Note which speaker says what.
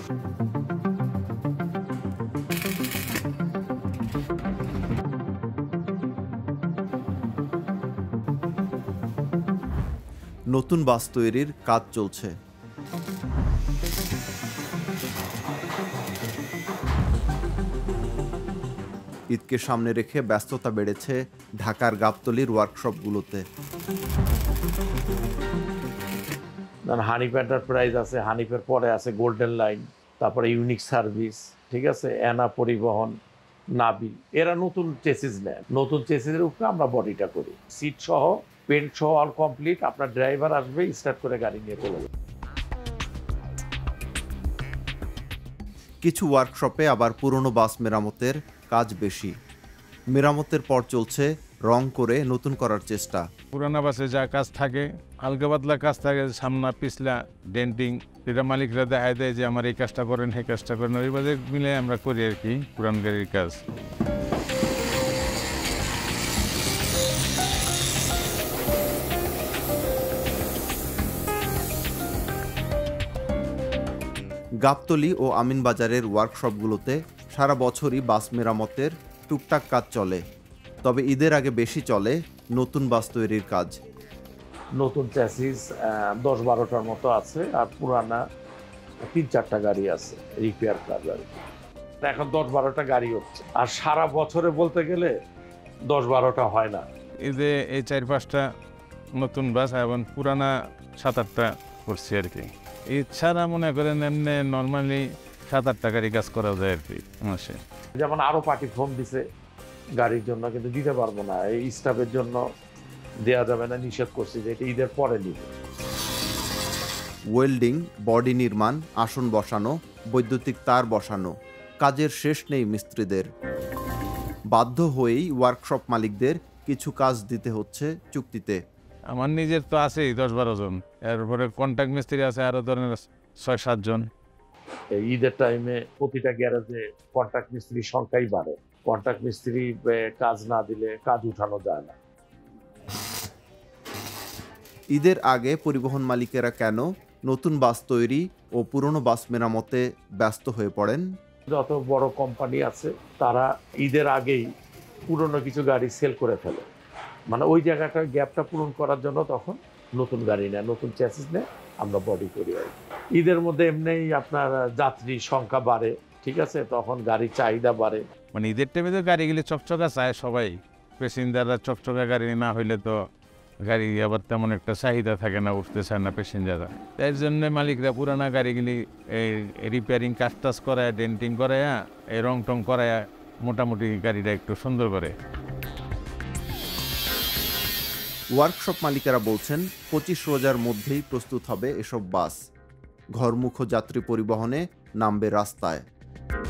Speaker 1: নতুন বাস তৈরির কাজ চলছে। ঈদকে সামনে রেখে ব্যস্ততা বেড়েছে ঢাকার গাবতলীর ওয়ার্কশপগুলোতে।
Speaker 2: হানিফ এন্টারপ্রাইজ আছে, হানিফের পরে আছে গোল্ডেন লাইন, তারপরে ইউনিক সার্ভিস, ঠিক আছে, এনা পরিবহন, নাবিল, এরা নতুন চেসিস নেয়। নতুন চেসিসের উপরে আমরা বডিটা করি, সিট সহ, পেন্ট সহ অল কমপ্লিট। আপনার ড্রাইভার আসবে, স্টার্ট করে গাড়ি নিয়ে চলে যাবে।
Speaker 1: কিছু ওয়ার্কশপে আবার পুরনো বাস মেরামতের কাজ বেশি। মেরামতের পর চলছে রং করে নতুন করার চেষ্টা।
Speaker 3: পুরানা বাসে যা কাজ থাকে, হালকা পাতলা কাজ থাকে, সামনা পিছলা ডেন্টিং, এটা মালিকরা দেখায় দেয় যে আমার এই কাজটা করেন, সেই কাজটা করেন, ওই বাজে মিলে আমরা করি আর কি পুরান গাড়ির কাজ।
Speaker 1: গাবতলী ও আমিনবাজারের ওয়ার্কশপগুলোতে সারা বছরই বাস মেরামতের টুকটাক কাজ চলে। তবে ঈদের আগে বেশি চলে নতুন বাস তৈরির কাজ।
Speaker 2: নতুন চ্যাসিস 10-12টার মতো আছে, আর পুরানা 3-4টা গাড়ি আছে রিপেয়ার কাজ আর কি। এখন 10-12টা গাড়ি হচ্ছে, আর সারা বছরে বলতে গেলে 10-12টা হয় না।
Speaker 3: ঈদে এই 4-5টা নতুন বাস এবং পুরানা 7-8টা করছি আর কি। ঈদ ছাড়া মনে করেন এমনি নর্মালি 7-8টা গাড়ি কাজ করা যায় আর কি মাসে।
Speaker 2: যেমন আরও পার্টি ফোন দিছে গাড়ির জন্য, কিন্তু দিতে পারবো না, এই স্টাফের জন্য দেওয়া যাবে না, নিষেধ করছি যে এটা ঈদের পরে নিবে।
Speaker 1: ওয়েল্ডিং, বডি নির্মাণ, আসন বসানো, বৈদ্যুতিক তার বসানো, কাজের শেষ নেই মিস্ত্রিদের। বাধ্য হয়েই ওয়ার্কশপ মালিকদের কিছু কাজ দিতে হচ্ছে চুক্তিতে।
Speaker 3: আমার নিজের তো আছেই 10-12 জন, এরপরে কন্ট্রাক্ট মিস্ত্রি আছে আরো ধরেন 6-7 জন।
Speaker 2: ঈদের টাইমে প্রতিটা গ্যারেজে কন্ট্রাক্ট মিস্ত্রির সংখ্যাই বাড়ে। কন্ট্রাক্ট মিস্ত্রি কাজ না দিলে কাজ উঠানো যায় না।
Speaker 1: ঈদের আগে পরিবহন মালিকেরা কেন নতুন বাস তৈরি ও পুরনো বাস মেরামতে ব্যস্ত হয়ে পড়েন?
Speaker 2: যত বড় কোম্পানি আছে তারা ঈদের আগেই পুরনো কিছু গাড়ি সেল করে ফেলে, মানে ওই জায়গাটার গ্যাপটা পূরণ করার জন্য তখন নতুন গাড়ি নেয়, নতুন চ্যাসিস নেয়, আমরা বডি করি। ঈদের মধ্যে এমনিই আপনার যাত্রীর সংখ্যা বাড়ে, ঠিক আছে, তখন গাড়ির চাহিদা বাড়ে।
Speaker 3: মানে ঈদের টাইমে তো গাড়িগুলি চকচকা চায় সবাই, প্যাসেঞ্জাররা চকচকা গাড়ি না হইলে তো গাড়ি আবার তেমন একটা চাহিদা থাকে না, উঠতে চায় না প্যাসেঞ্জাররা। তাই জন্য মালিকরা পুরানা গাড়িগুলি এই রিপেয়ারিং কাজ টাজ করায়, ডেন্টিং করায়, এই রং টং করায় মোটামুটি গাড়িটা একটু সুন্দর করে।
Speaker 1: ওয়ার্কশপ মালিকেরা বলছেন 25 রোজার মধ্যেই প্রস্তুত হবে এসব বাস। ঘরমুখো যাত্রী পরিবহনে নামবে রাস্তায়।